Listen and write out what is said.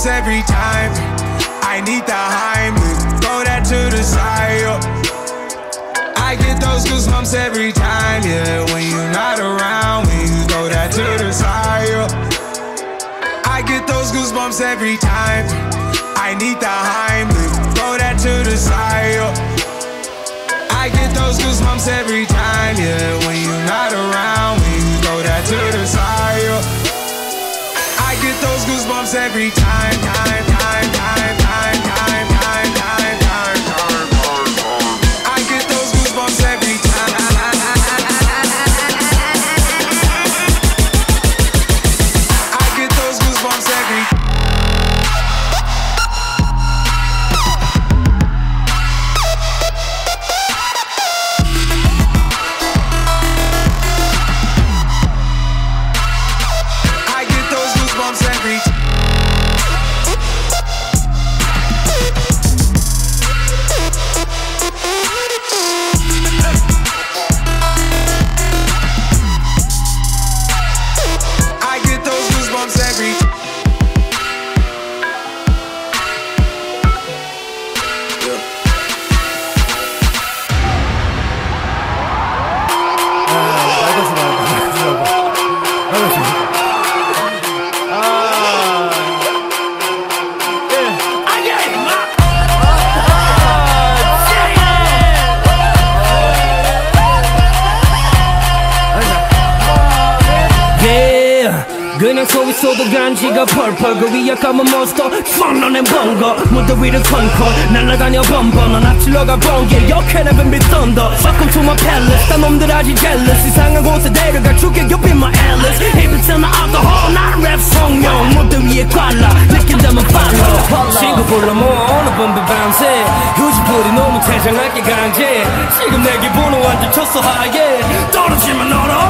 goosebumps every time. I need the Heimlich, throw that to the side. I get those goosebumps every time, yeah. When you're not around, when you throw that to the side. I get those goosebumps every time. I need the Heimlich, throw that to the side. I get those goosebumps every time, yeah. When you're not around, when you throw that to the side. I get those goosebumps every time, time, time, time, time, time, time, time, time, time. I get those goosebumps every time. I get those goosebumps every time. 그냥 서 있어도 간지가 펄펄 그 위에 까만 몬스터 펀런앤 번거 무대 위를 컨컨 날아다녀 범번 넌 앞질러가 번개 You can never be thunder Welcome to my palace 딴 놈들 아직 jealous 이상한 곳에 데려가 줄게 You be my Alice 입을 alcohol 나는 랩 성령 무대 위에 꽐라 느낀다면 팔로 친구 불러 모아 어느 봄비 밤새 휴지풀이 너무 태장하게 강제 지금 내 기분은 완전 쳤어 하얘 떨어지면 얼어